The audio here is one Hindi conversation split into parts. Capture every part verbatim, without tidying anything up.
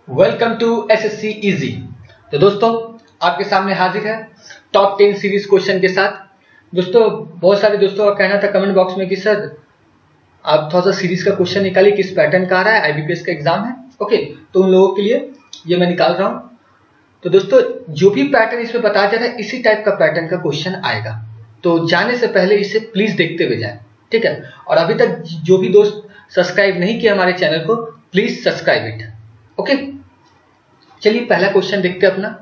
Welcome to SSC easy. तो दोस्तों आपके सामने हाजिर है टॉप टेन सीरीज क्वेश्चन के साथ। दोस्तों बहुत सारे दोस्तों का कहना था कमेंट बॉक्स में कि सर आप थोड़ा सा सीरीज का क्वेश्चन निकालिए, किस पैटर्न का आ रहा है, आईबीपीएस का एग्जाम है। ओके, तो उन लोगों के लिए ये मैं निकाल रहा हूं। तो दोस्तों जो भी पैटर्न इसमें बताया जा रहा है इसी टाइप का पैटर्न का क्वेश्चन आएगा, तो जाने से पहले इसे प्लीज देखते हुए जाए, ठीक है। और अभी तक जो भी दोस्त सब्सक्राइब नहीं किया हमारे चैनल को, प्लीज सब्सक्राइब इट। ओके, चलिए पहला क्वेश्चन देखते हैं अपना।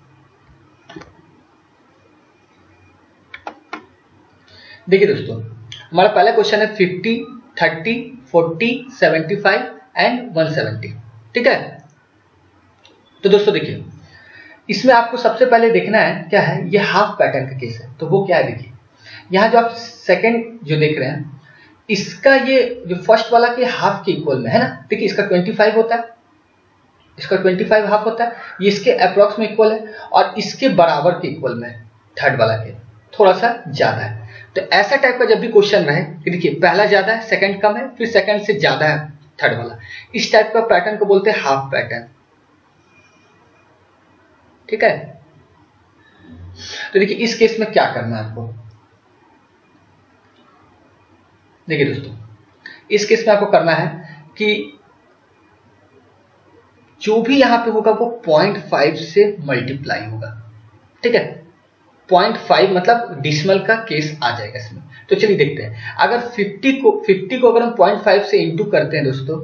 देखिए दोस्तों हमारा पहला क्वेश्चन है fifty, thirty, forty, seventy five and one seventy, ठीक है। तो दोस्तों देखिए इसमें आपको सबसे पहले देखना है क्या है, ये हाफ पैटर्न का केस है। तो वो क्या है, देखिए यहां जो आप सेकंड जो देख रहे हैं इसका ये जो फर्स्ट वाला के हाफ के इक्वल में है ना। देखिए इसका ट्वेंटी फाइव होता है, इसका ट्वेंटी फाइव हाफ होता है, ये इसके अप्रॉक्स में इक्वल है और इसके बराबर के इक्वल में थर्ड वाला के थोड़ा सा ज्यादा है। तो ऐसा टाइप का जब भी क्वेश्चन रहे कि देखिए पहला ज्यादा है, सेकंड कम है, फिर सेकंड से ज्यादा है थर्ड वाला, इस टाइप का पैटर्न को बोलते हैं हाफ पैटर्न, ठीक है। तो देखिए इस केस में क्या करना है आपको, देखिए दोस्तों इस केस में आपको करना है कि जो भी यहां पे होगा वो पॉइंट फाइव से मल्टीप्लाई होगा, ठीक है। पॉइंट फाइव मतलब डिसिमल का केस आ जाएगा इसमें। तो चलिए देखते हैं, अगर फिफ्टी को फिफ्टी को अगर हम पॉइंट फाइव से इंटू करते हैं दोस्तों,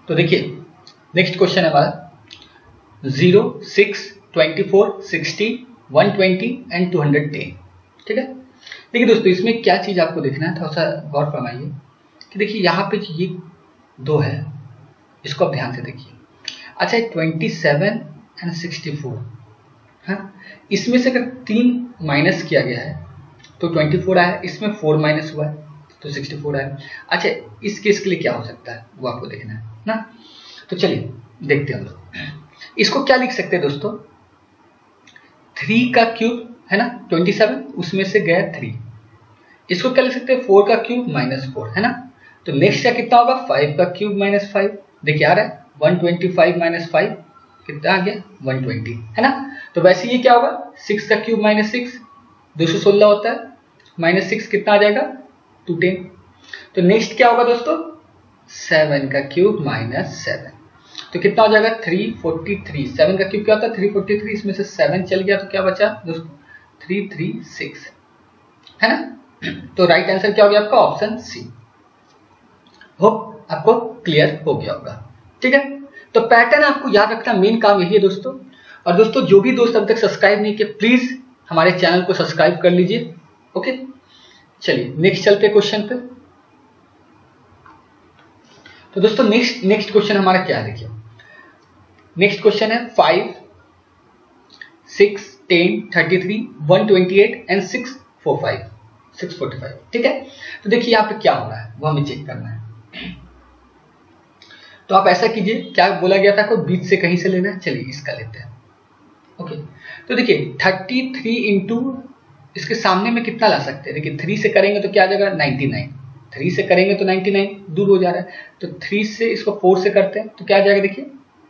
तो देखिए नेक्स्ट क्वेश्चन है हमारा zero, six, twenty four, sixty, one twenty and two hundred ten. ठीक है, देखिए दोस्तों इसमें क्या चीज आपको देखना है, थोड़ा सा गौर फरमाइए कि देखिए यहाँ पे ये दो है, इसको आप ध्यान से देखिए। अच्छा twenty seven and sixty four, हाँ इसमें से अगर तीन माइनस किया गया है तो ट्वेंटी फोर आया, इसमें फोर माइनस हुआ है तो सिक्सटी फोर आया। अच्छा इस केस के लिए क्या हो सकता है वो आपको देखना है ना, तो चलिए देखते हैं हम लोग। इसको क्या लिख सकते हैं दोस्तों, थ्री का क्यूब है ना, ट्वेंटी सेवन उसमें से गया थ्री, इसको क्या लिख सकते हैं, फोर का क्यूब माइनस फोर है ना। तो नेक्स्ट क्या कितना होगा, फाइव का क्यूब माइनस फाइव, देखिए आ रहा है one twenty five minus five कितना आ गया, वन ट्वेंटी है ना। तो वैसे ये क्या होगा, सिक्स का क्यूब माइनस सिक्स, दो सौ सोलह होता है, माइनस सिक्स कितना आ जाएगा, टू टेन। तो नेक्स्ट क्या होगा दोस्तों, सेवन का क्यूब माइनस सेवन, तो कितना हो जाएगा, थ्री फोर्टी थ्री। सेवन का क्यूब क्या होता है, थ्री फोर्टी थ्री, इसमें से सेवन चल गया तो क्या बचा दोस्तों, थ्री थ्री सिक्स है ना। तो राइट आंसर क्या हो गया आपका, ऑप्शन सी। होप आपको क्लियर हो गया होगा। ठीक है, तो पैटर्न आपको याद रखना, मेन काम यही है दोस्तों। और दोस्तों जो भी दोस्त अब तक सब्सक्राइब नहीं किए प्लीज हमारे चैनल को सब्सक्राइब कर लीजिए। ओके चलिए नेक्स्ट चलते क्वेश्चन पे। तो दोस्तों नेक्स्ट नेक्स्ट क्वेश्चन हमारा क्या है, देखिए नेक्स्ट क्वेश्चन है five, six, ten, thirty three, one twenty eight and six four five, six forty five. ठीक है, तो देखिए यहाँ पे क्या हो रहा है वो हमें चेक करना है। तो आप ऐसा कीजिए, क्या बोला गया था, कोई बीच से कहीं से लेना है, चलिए इसका लेते हैं। ओके तो देखिए थर्टी थ्री इंटू इसके सामने में कितना ला सकते हैं, देखिए थ्री से करेंगे तो क्या आ जाएगा, नाइनटी नाइन, थ्री से करेंगे तो नाइनटी नाइन दूर हो जा रहा है, तो थ्री से इसको फोर से करते हैं तो क्या आ जाएगा, देखिए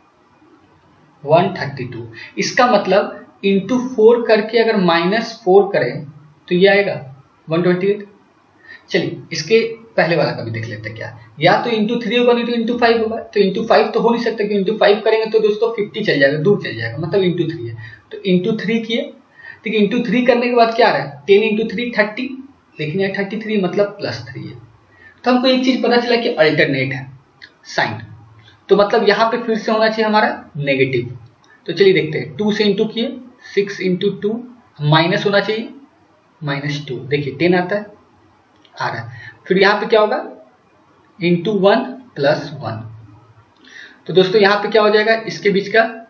वन थर्टी टू। इसका मतलब इंटू फोर करके अगर माइनस फोर करें तो ये आएगा वन ट्वेंटी एट। चलिए इसके पहले वाला का भी देख लेते हैं क्या, या तो इंटू थ्री होगा नहीं तो इंटू फाइव होगा। तो इंटू फाइव तो हो नहीं सकता क्योंकि इंटू फाइव करेंगे तो दोस्तों फिफ्टी चल जाएगा, दूर चल जाएगा, मतलब इंटू थ्री है। तो इंटू थ्री किए, ठीक है, इंटू थ्री करने के बाद क्या आ रहा है, टेन इंटू थ्री थर्टी, लेकिन यहाँ थर्टी थ्री मतलब प्लस थ्री है। तो हमको एक चीज पता चला कि अल्टरनेट है साइन, तो मतलब यहाँ पे फिर से होना चाहिए हमारा नेगेटिव। तो चलिए देखते हैं, टू से इंटू किए, सिक्स इंटू टू माइनस होना चाहिए, माइनस टू, देखिए टेन आता है, आ रहा है। फिर यहाँ पे क्या होगा, इंटू वन प्लस वन, तो दोस्तों यहाँ पे क्या हो जाएगा, इसके बीच का